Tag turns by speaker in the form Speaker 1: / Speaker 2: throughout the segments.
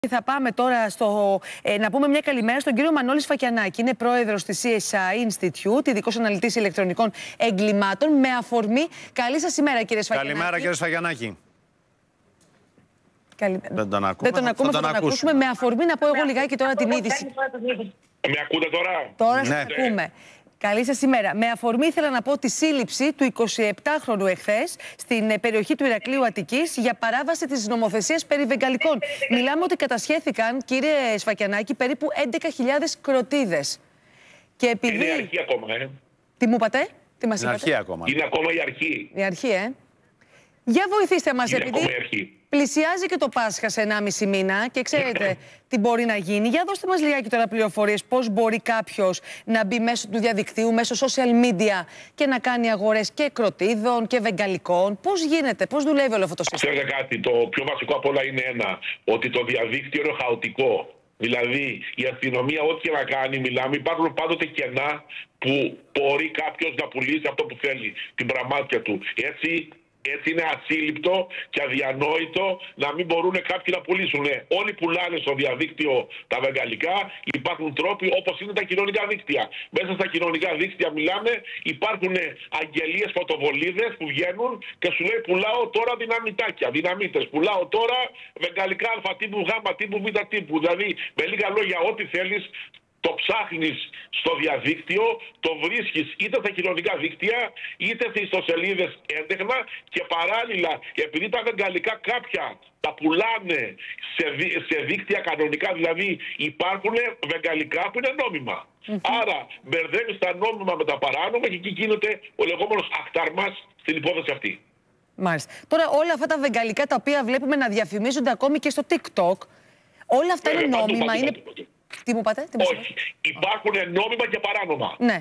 Speaker 1: Θα πάμε τώρα να πούμε μια καλημέρα στον κύριο Μανώλη Σφακιανάκη. Είναι πρόεδρος της CSI Institute, ειδικός αναλυτής ηλεκτρονικών εγκλημάτων. Με αφορμή. Καλή σας ημέρα, κύριε Σφακιανάκη.
Speaker 2: Καλημέρα, κύριε Σφακιανάκη.
Speaker 1: Δεν τον ακούμε, θα τον ακούσουμε. Με αφορμή να πω εγώ λιγάκι τώρα την είδηση.
Speaker 3: Με ακούτε τώρα?
Speaker 1: Τώρα σας ακούμε. Καλή σας ημέρα. Με αφορμή ήθελα να πω τη σύλληψη του 27χρονου εχθές στην περιοχή του Ηρακλείου Αττικής για παράβαση της νομοθεσίας περί βεγγαλικών. Μιλάμε ότι κατασχέθηκαν, κύριε Σφακιανάκη, περίπου 11.000 κροτίδες. Και επειδή...
Speaker 3: Είναι η αρχή ακόμα,
Speaker 1: Τι μου είπατε? Τι μας είπατε?
Speaker 2: Αρχή ακόμα.
Speaker 3: Είναι ακόμα η αρχή.
Speaker 1: Η αρχή, Για βοηθήστε μας, επειδή πλησιάζει και το Πάσχα σε 1,5 μήνα και ξέρετε τι μπορεί να γίνει. Για δώστε μας λιγάκι τώρα πληροφορίες πώς μπορεί κάποιος να μπει μέσω του διαδικτύου, μέσω social media και να κάνει αγορές και κροτίδων και βεγγαλικών. Πώς γίνεται, πώς δουλεύει όλο αυτό το σύστημα?
Speaker 3: Ξέρετε κάτι, το πιο βασικό απ' όλα είναι ότι το διαδίκτυο είναι χαοτικό. Δηλαδή η αστυνομία ό,τι και να κάνει, μιλάμε, υπάρχουν πάντοτε κενά που μπορεί κάποιος να πουλήσει αυτό που θέλει, την πραμάτια του. Έτσι είναι ασύλληπτο και αδιανόητο να μην μπορούν κάποιοι να πουλήσουν. Όλοι πουλάνε στο διαδίκτυο τα βεγγαλικά. Υπάρχουν τρόποι όπως είναι τα κοινωνικά δίκτυα. Μέσα στα κοινωνικά δίκτυα μιλάμε, υπάρχουν αγγελίες φωτοβολίδες που βγαίνουν και σου λέει πουλάω τώρα δυναμητάκια, δυναμίτες. Πουλάω τώρα βεγγαλικά αλφα τύπου, γάμα τύπου, β τύπου. Δηλαδή με λίγα λόγια ό,τι θέλεις. Το ψάχνεις στο διαδίκτυο, το βρίσκεις είτε στα κοινωνικά δίκτυα, είτε στις ιστοσελίδες έντεχνα και παράλληλα, επειδή τα βεγγαλικά κάποια τα πουλάνε σε δίκτυα κανονικά, δηλαδή υπάρχουν βεγγαλικά που είναι νόμιμα. Άρα μπερδεύεις τα νόμιμα με τα παράνομα και εκεί γίνεται ο λεγόμενος ακτάρμας στην υπόθεση αυτή.
Speaker 1: Μάλιστα. Τώρα όλα αυτά τα βεγγαλικά τα οποία βλέπουμε να διαφημίζονται ακόμη και στο TikTok, όλα αυτά είναι νόμιμα, είναι... Τι μου είπατε?
Speaker 3: Όχι. Υπάρχουν νόμιμα και παράνομα.
Speaker 1: Ναι.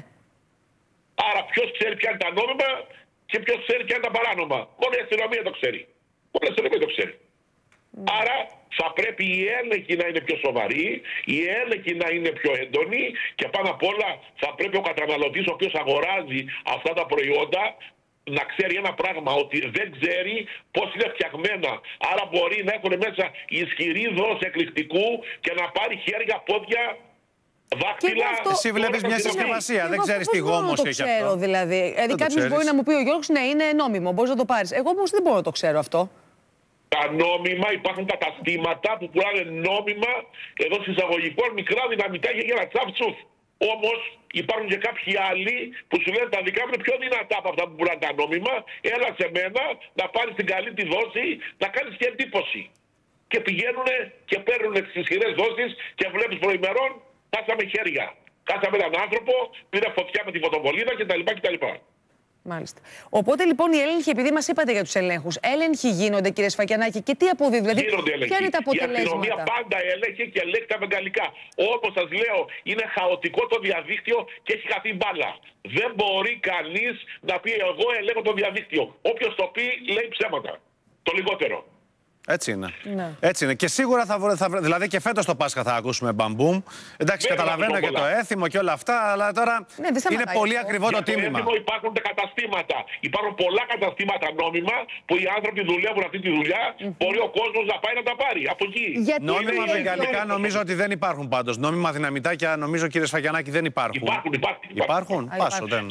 Speaker 3: Άρα ποιος ξέρει ποια είναι τα νόμιμα και ποιος ξέρει ποια είναι τα παράνομα? Μόνο η αστυνομία το ξέρει. Μόνο η αστυνομία το ξέρει. Άρα θα πρέπει η έλεγχη να είναι πιο σοβαρή, η έλεγχη να είναι πιο έντονη και πάνω απ' όλα θα πρέπει ο καταναλωτής ο οποίος αγοράζει αυτά τα προϊόντα να ξέρει ένα πράγμα, ότι δεν ξέρει πώς είναι φτιαγμένα. Άρα μπορεί να έχουν μέσα ισχυρή δόση εκρηκτικού και να πάρει χέρια, πόδια, δάχτυλα.
Speaker 2: Εσύ βλέπεις μια συσκευασία, δεν ξέρεις τι γόμος έχει αυτό.
Speaker 1: Ξέρω, δηλαδή κάποιος μπορεί να μου πει ο Γιώργος, ναι, είναι νόμιμο, μπορείς να το πάρεις. Εγώ όμως δεν μπορώ να το ξέρω αυτό.
Speaker 3: Τα νόμιμα, υπάρχουν καταστήματα που πουλάνε νόμιμα εδώ εισαγωγικών μικρά δυναμητάκια για να τσάφτσουφ. Όμως υπάρχουν και κάποιοι άλλοι που σου λένε τα δικά μου είναι πιο δυνατά από αυτά που πουλάνε τα νόμιμα. Έλα σε μένα να πάρεις την καλή τη δόση, να κάνεις και εντύπωση. Και πηγαίνουν και παίρνουν τις ισχυρές δόσεις και βλέπεις προημερών, χάσαμε χέρια. Χάσαμε έναν άνθρωπο, πήρε φωτιά με τη φωτοβολίδα κτλ.
Speaker 1: Μάλιστα. Οπότε λοιπόν οι έλεγχοι, επειδή μας είπατε για τους ελέγχους, έλεγχοι γίνονται, κύριε Σφακιανάκη, και τι αποδίδουν? Δηλαδή, ποια είναι τα αποτελέσματα? Η
Speaker 3: αστυνομία πάντα έλεγχε και ελέγχει τα βεγγαλικά. Όπως σας λέω, είναι χαοτικό το διαδίκτυο και έχει χαθεί μπάλα. Δεν μπορεί κανείς να πει εγώ ελέγχω το διαδίκτυο. Όποιος το πει λέει ψέματα. Το λιγότερο.
Speaker 2: Έτσι είναι. Ναι. Έτσι είναι. Και σίγουρα δηλαδή και φέτος το Πάσχα θα ακούσουμε μπαμπούμ. Εντάξει, καταλαβαίνω και το έθιμο και όλα αυτά, αλλά τώρα είναι πολύ ακριβό το τίμημα.
Speaker 3: Έθιμο υπάρχουν τα καταστήματα. Υπάρχουν πολλά καταστήματα νόμιμα που οι άνθρωποι δουλεύουν αυτή τη δουλειά. Μπορεί ο κόσμος να πάει να τα πάρει. Από εκεί.
Speaker 2: Νόμιμα βεγγαλικά νομίζω ότι δεν υπάρχουν πάντως. Νόμιμα δυναμητάκια νομίζω, κύριε Σφακιανάκη, δεν υπάρχουν. Υπάρχουν. Πάσο, δεν.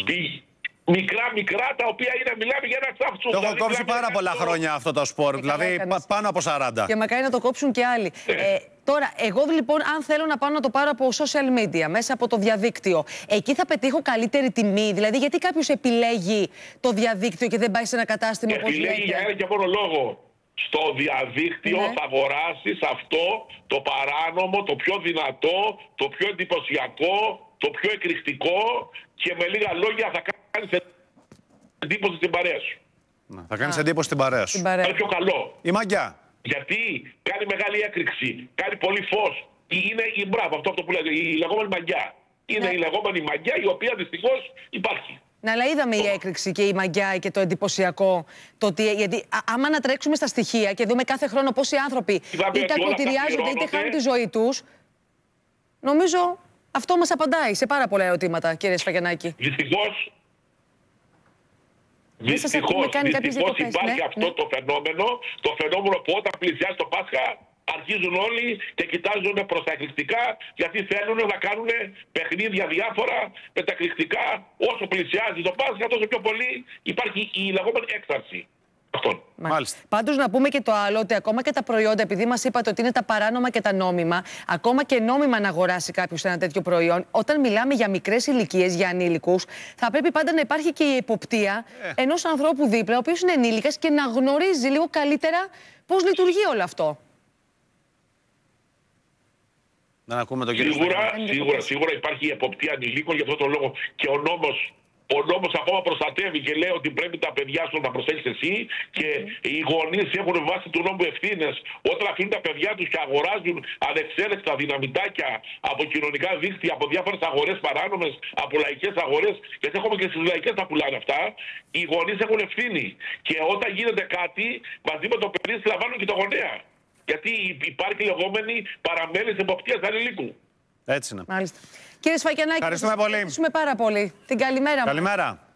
Speaker 3: Μικρά τα οποία είναι, μιλάμε για ένα τσάφτσου.
Speaker 2: Το έχω κόψει πάρα πολλά χρόνια αυτό το σπορ, δηλαδή πάνω από 40.
Speaker 1: Και μακάρι να το κόψουν και άλλοι. Τώρα, εγώ λοιπόν, αν θέλω να πάω να το πάρω από social media, μέσα από το διαδίκτυο, εκεί θα πετύχω καλύτερη τιμή? Δηλαδή, γιατί κάποιος επιλέγει το διαδίκτυο και δεν πάει σε ένα κατάστημα όπως λέτε?
Speaker 3: Επιλέγει για ένα και μόνο λόγο. Στο διαδίκτυο θα αγοράσεις αυτό το παράνομο, το πιο δυνατό, το πιο εντυπωσιακό, το πιο εκρηκτικό και με λίγα λόγια θα κάνεις εντύπωση στην παρέα σου.
Speaker 2: Θα κάνεις εντύπωση στην παρέα σου.
Speaker 3: Είναι πιο καλό.
Speaker 2: Η μαγιά.
Speaker 3: Γιατί κάνει μεγάλη έκρηξη, κάνει πολύ φως. Είναι μπράβο αυτό που λέτε, η λεγόμενη μαγιά. Είναι η λεγόμενη μαγιά η οποία δυστυχώς υπάρχει.
Speaker 1: Ναι, αλλά είδαμε η έκρηξη και η μαγιά και το εντυπωσιακό. Γιατί άμα ανατρέξουμε στα στοιχεία και δούμε κάθε χρόνο πόσοι άνθρωποι είτε ακροτηριάζονται είτε χάνουν τη ζωή τους, νομίζω αυτό μας απαντάει σε πάρα πολλά ερωτήματα, κύριε Σφακιανάκη.
Speaker 3: Δυστυχώς
Speaker 1: υπάρχει
Speaker 3: αυτό το φαινόμενο που όταν πλησιάζει το Πάσχα αρχίζουν όλοι και κοιτάζουν προς τα εκρηκτικά, γιατί θέλουν να κάνουν παιχνίδια διάφορα με τα εκρηκτικά. Όσο πλησιάζει το Πάσχα, τόσο πιο πολύ υπάρχει η λεγόμενη έξαρση.
Speaker 1: Πάντως να πούμε και το άλλο, ότι ακόμα και τα προϊόντα, επειδή μας είπατε ότι είναι τα παράνομα και τα νόμιμα, ακόμα και νόμιμα να αγοράσει κάποιος ένα τέτοιο προϊόν, όταν μιλάμε για μικρές ηλικίες, για ανήλικους, θα πρέπει πάντα να υπάρχει και η εποπτεία ενός ανθρώπου δίπλα, ο οποίος είναι ενήλικας και να γνωρίζει λίγο καλύτερα πώς λειτουργεί όλο αυτό.
Speaker 2: Να ακούμε τον κύριο.
Speaker 3: Σίγουρα υπάρχει η εποπτεία ανηλίκων, γι' αυτό το λόγο και ο νόμος ακόμα προστατεύει και λέει ότι πρέπει τα παιδιά σου να προσέχεις εσύ, και οι γονείς έχουν βάσει του νόμου ευθύνες όταν αφήνουν τα παιδιά τους και αγοράζουν ανεξέλεκτα δυναμητάκια από κοινωνικά δίκτυα, από διάφορες αγορές παράνομες, από λαϊκές αγορές, γιατί έχουμε και στις λαϊκές τα πουλάνε αυτά. Οι γονείς έχουν ευθύνη και όταν γίνεται κάτι μαζί με το παιδί συλλαμβάνουν και το γονέα. Γιατί υπάρχει λεγόμενη παραμέληση εποπτείας ανηλίκου.
Speaker 2: Έτσι είναι.
Speaker 1: Μάλιστα. Κύριε Σφακιανάκη,
Speaker 2: ευχαριστούμε πολύ.
Speaker 1: Ευχαριστούμε πάρα πολύ. Την καλημέρα μας.
Speaker 2: Καλημέρα.